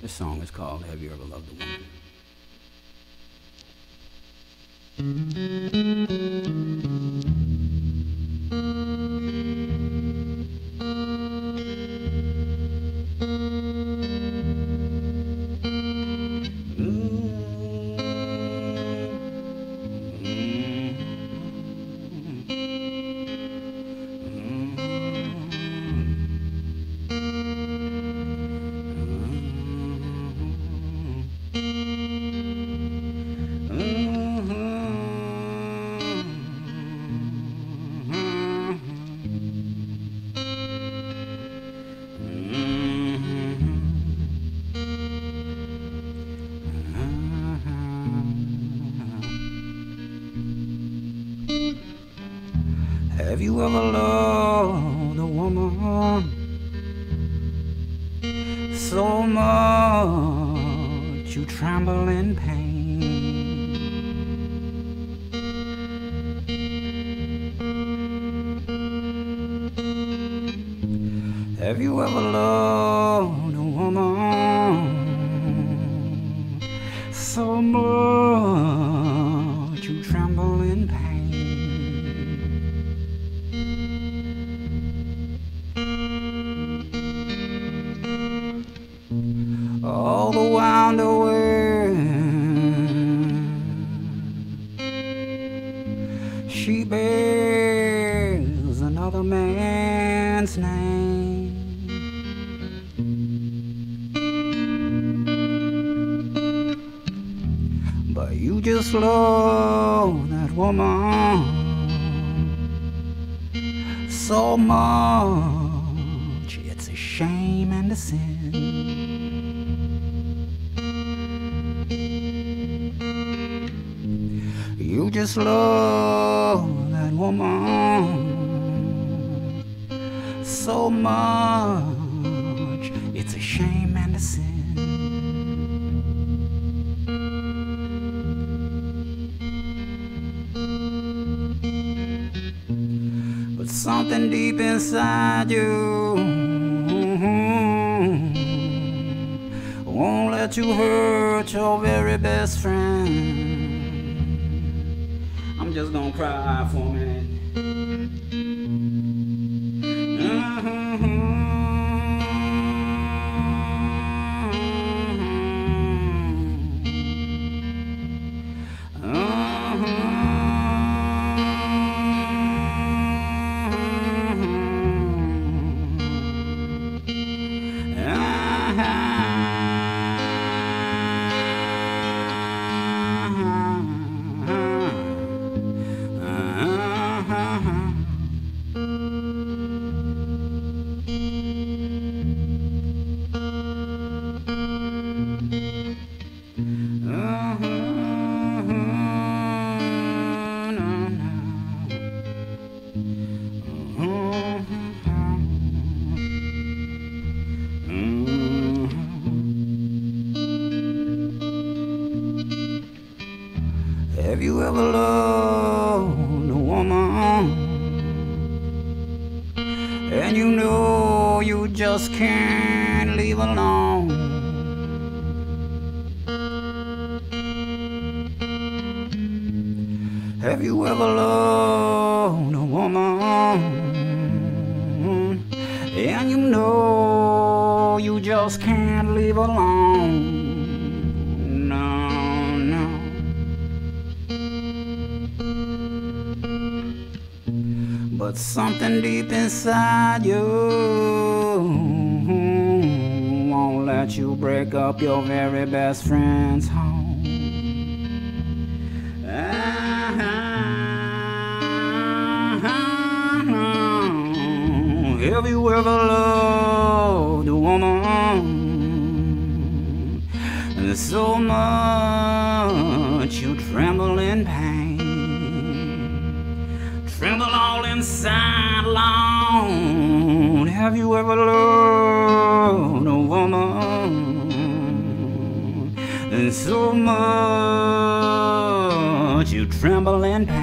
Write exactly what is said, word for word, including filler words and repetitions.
This song is called Have You Ever Loved a Woman? Have you ever loved a woman so much you tremble in pain? Have you ever loved a woman so much you tremble in pain? All the while the wind, she bears another man's name. But you just love that woman so much, it's a shame and a sin. You just love that woman so much, it's a shame and a sin. But something deep inside you won't let you hurt your very best friend. I'm just gonna cry for a minute. Have you ever loved a woman and you know you just can't leave alone? Have you ever loved a woman and you know you just can't leave alone? No, no. But something deep inside you won't let you break up your very best friend's home. Have you ever loved a woman so much you tremble in pain? Tremble all inside alone. Have you ever loved a woman so much you tremble in pain?